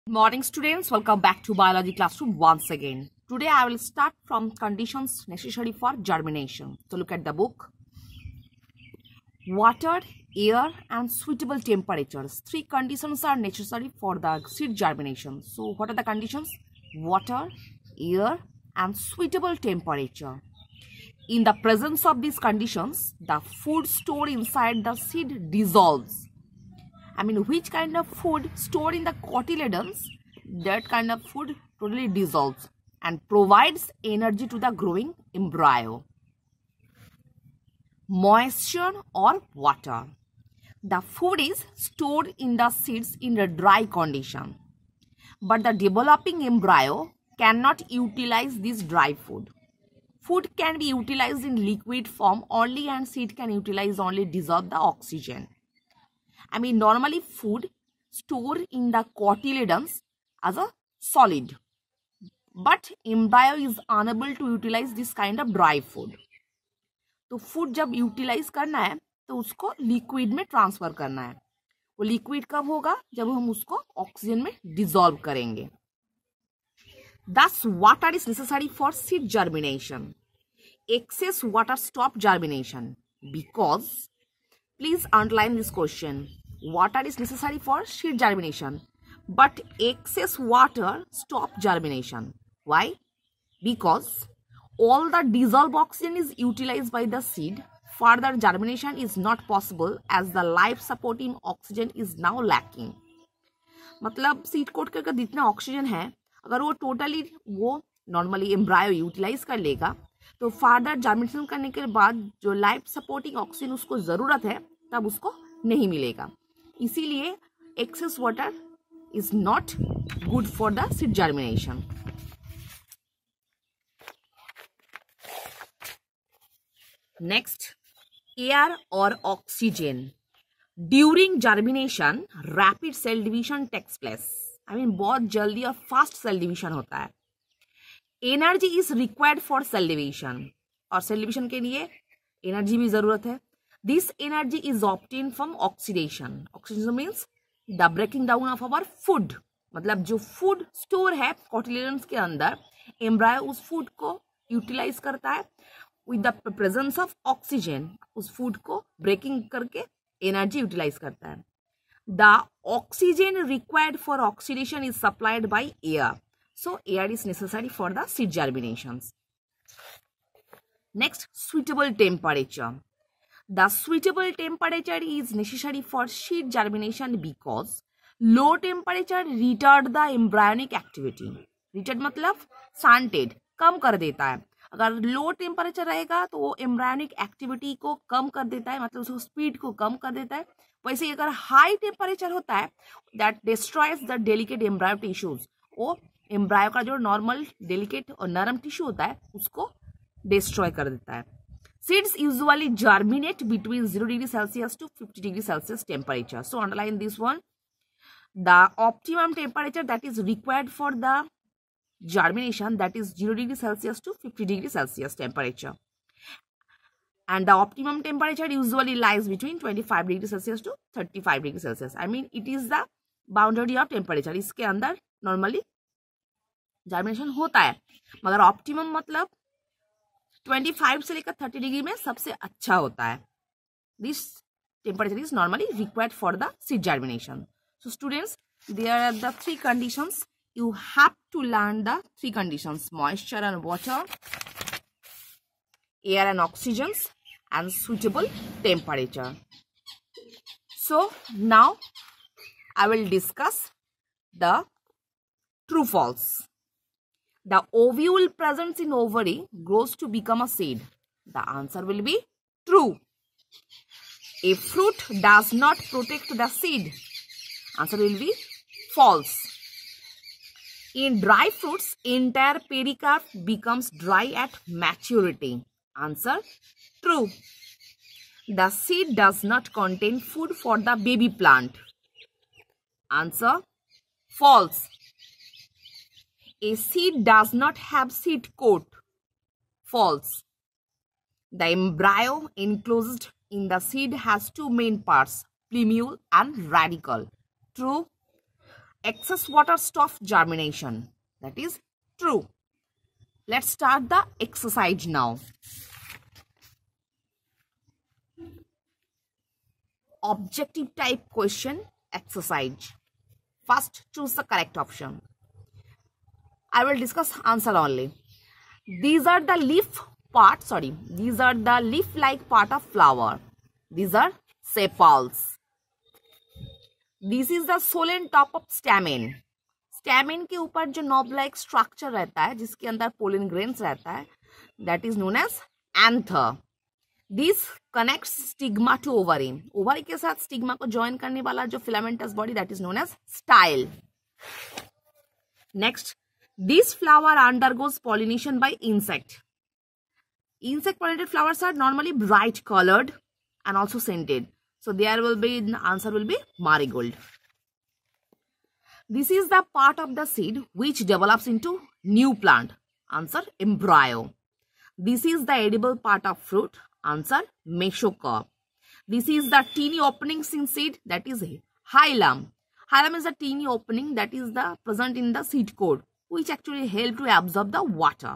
Good morning students, welcome back to biology classroom once again. Today I will start from conditions necessary for germination. So look at the book. Water, air and suitable temperatures. Three conditions are necessary for the seed germination. So what are the conditions? Water, air and suitable temperature. In the presence of these conditions, the food stored inside the seed dissolves. Which kind of food stored in the cotyledons, that kind of food totally dissolves and provides energy to the growing embryo. Moisture or water. The food is stored in the seeds in a dry condition, but the developing embryo cannot utilize this dry food. Food can be utilized in liquid form only, and seed can utilize only dissolve the oxygen. Normally food stored in the cotyledons as a solid, but embryo is unable to utilize this kind of dry food. तो food जब utilise करना है तो उसको liquid में transfer करना है. वो लिक्विड कब होगा? जब हम उसको ऑक्सीजन में डिसॉल्व करेंगे. Thus water is necessary for seed germination. Excess water stop germination because, please underline this question. Water is necessary for seed germination, but excess water stop germination. Why? Because all the dissolved oxygen is utilized by the seed. Further germination is not possible as the life supporting oxygen is now lacking. मतलब seed coat का जितना oxygen है, अगर वो totally वो normally embryo utilise कर लेगा तो फर्दर जर्मिनेशन करने के बाद जो लाइफ सपोर्टिंग ऑक्सीजन उसको ज़रूरत है तब उसको नहीं मिलेगा. इसीलिए excess water is not good for the seed germination. Next, air और oxygen. During germination rapid cell division takes place. बहुत जल्दी और फास्ट सेल डिवीजन होता है. Energy is required for cell division, और सेल डिवीजन के लिए एनर्जी भी जरूरत है. This energy is obtained from oxidation. Oxidation means the breaking down of our food. मतलब जो फूड स्टोर है कोटिलेडन्स के अंदर, एम्ब्रायो उस फूड को यूटिलाइज करता है with the presence of oxygen. उस फूड को ब्रेकिंग करके एनर्जी यूटिलाइज करता है. The oxygen required for oxidation is supplied by air. So air is necessary for the seed germinations. Next, suitable temperature. The suitable temperature is necessary for seed germination because low temperature retard the embryonic activity. Retard मतलब stunted, कम कर देता है. अगर low temperature रहेगा तो वो embryonic activity को कम कर देता है, मतलब उसको स्पीड को कम कर देता है. वैसे अगर हाई टेम्परेचर होता है that destroys the delicate embryo tissues. वो एम्ब्रायो का जो नॉर्मल डेलिकेट और नरम टिश्यू होता है उसको डिस्ट्रॉय कर देता है. Seeds usually germinate between 0 degree Celsius to 50 degree Celsius temperature. So underline this one. The optimum temperature that is required for the germination, that is 0 degree Celsius to 50 degree Celsius temperature. And the optimum temperature usually lies between 25 degree Celsius to 35 degree Celsius. It is the boundary of temperature. इसके अंदर normally germination होता है, मगर optimum मतलब 25 से लेकर 30 degree में सबसे अच्छा होता है. This temperature is normally required for the seed germination. So students, there are the three conditions. You have to learn the three conditions: moisture and water, air and oxygen and suitable temperature. So now I will discuss the true false. The ovule present in ovary grows to become a seed. The answer will be true. A fruit does not protect the seed. Answer will be false. In dry fruits, entire pericarp becomes dry at maturity. Answer true. The seed does not contain food for the baby plant. Answer false. A seed does not have seed coat. False. The embryo enclosed in the seed has two main parts, plumule and radicle. True. excess water stops germination. That is true. Let's start the exercise now. Objective type question exercise. First, choose the correct option. I will discuss answer only. These are the leaf part, these are the leaf-like part of flower. These are sepals. This is the solen top of stamen. Stamen के ऊपर जो knob like structure रहता है जिसके अंदर pollen grains रहता है, that is known as anther. This connects stigma to ovary. Ovary के साथ stigma को join करने वाला जो filamentous body, that is known as style. Next, this flower undergoes pollination by insect. Insect pollinated flowers are normally bright colored and also scented. So there will be, the answer will be marigold. This is the part of the seed which develops into new plant. Answer, embryo. This is the edible part of fruit. Answer, mesocarp. This is the teeny openings in seed, that is hilum. Hilum is a teeny opening that is the present in the seed coat, which actually help to absorb the water.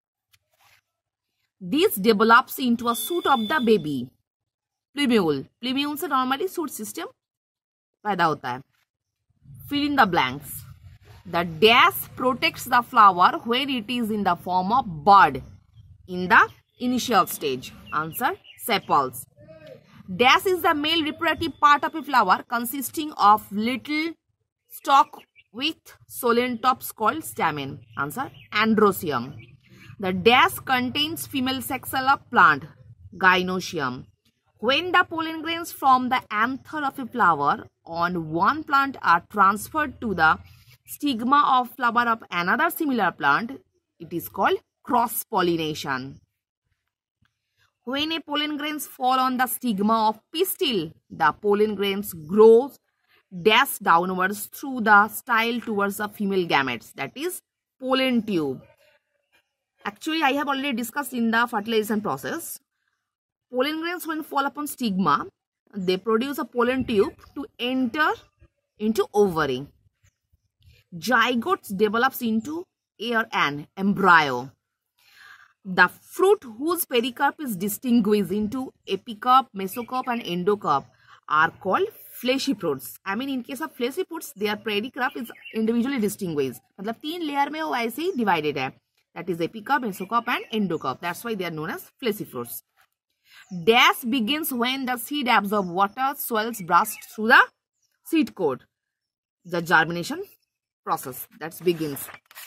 This develops into a shoot of the baby. Plumule. Plumule से normally shoot system पैदा होता है. Fill in the blanks. The dash protects the flower when it is in the form of bud in the initial stage. Answer, sepals. Dash is the male reproductive part of a flower consisting of little stalk with solen tops called stamen. Answer, androecium. The dash contains female sexual of plant, gynoecium. When the pollen grains from the anther of a flower on one plant are transferred to the stigma of flower of another similar plant, it is called cross-pollination. When a pollen grains fall on the stigma of pistil, the pollen grains grows dash downwards through the style towards the female gametes, that is pollen tube. Actually, I have already discussed in the fertilization process. Pollen grains, when fall upon stigma, they produce a pollen tube to enter into ovary. Zygote develops into an embryo. The fruit whose pericarp is distinguished into epicarp, mesocarp and endocarp are called fleshy fruits. I mean, in case of fleshy fruits, their pericarp is individually distinguished. मतलब 3 layer में वो ऐसे ही divided है. That is epicarp, mesocarp and endocarp. That's why they are known as fleshy fruits. Dash begins when the seed absorbs water, swells, bursts through the seed coat. The germination process that begins.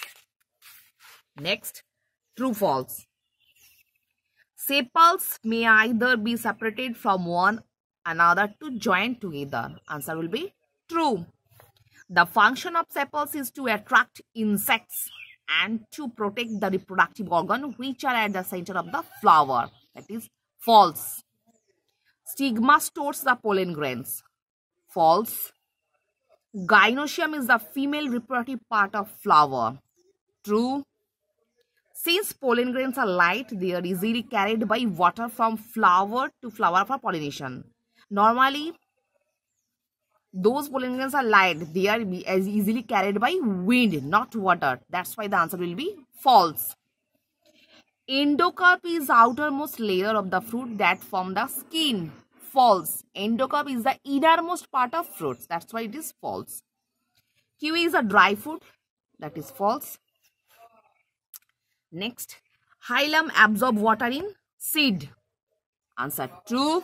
Next, true false. Sepals may either be separated from one another to join together. Answer will be true. The function of sepals is to attract insects and to protect the reproductive organ which are at the center of the flower. That is false. Stigma stores the pollen grains. False. Gynoecium is the female reproductive part of flower. True. Since pollen grains are light, they are easily carried by water from flower to flower for pollination. Normally, those pollen grains are light. They are as easily carried by wind, not water. That's why the answer will be false. Endocarp is outermost layer of the fruit that form the skin. False. Endocarp is the innermost part of fruits. That's why it is false. Kiwi is a dry fruit. That is false. Next, hilum absorb water in seed. Answer true.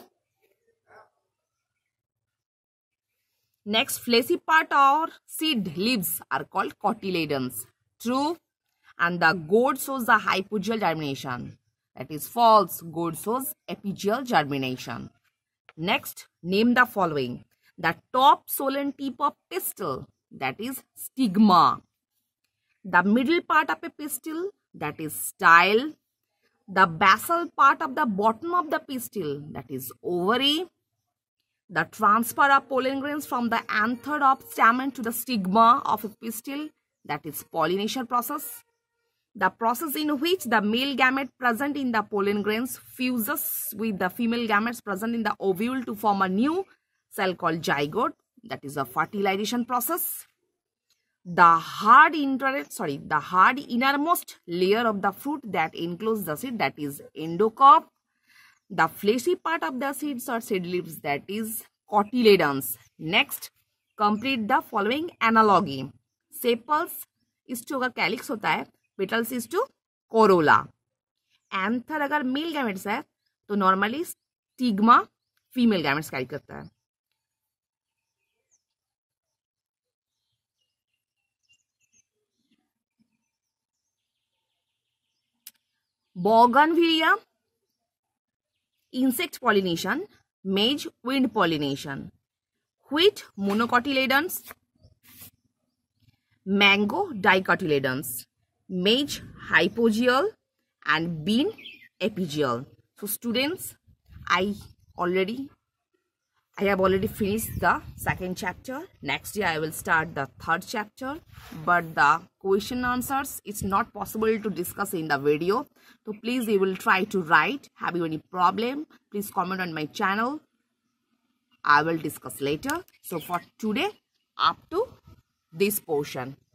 Next, fleshy part or seed leaves are called cotyledons. True. And the gourd shows the hypogeal germination. That is false. Gourd shows epigeal germination. Next, name the following. The top solen tip of pistil, that is stigma. The middle part of a pistil, that is style. The basal part of the bottom of the pistil, that is ovary. The transfer of pollen grains from the anther of stamen to the stigma of a pistil, that is pollination process. The process in which the male gamete present in the pollen grains fuses with the female gametes present in the ovule to form a new cell called zygote, that is a fertilization process. The hard innermost layer of the fruit that encloses the seed, that is endocarp. The fleshy part of the seeds or seed leaves, that is cotyledons. Next, complete the following analogy. Sepals is to अगर calyx होता है, petals is to corolla. Anther अगर male gametes है, तो normally stigma female gametes carry करता है. Bougainvillea, insect pollination. Maize, wind pollination. Wheat, monocotyledons. Mango, dicotyledons. Maize, hypogeal, and bean, epigeal. So students, I have already finished the second chapter. Next day I will start the third chapter, but the question answers it's not possible to discuss in the video. So please, you will try to write. Have you any problem? Please comment on my channel. I will discuss later. So for today, up to this portion.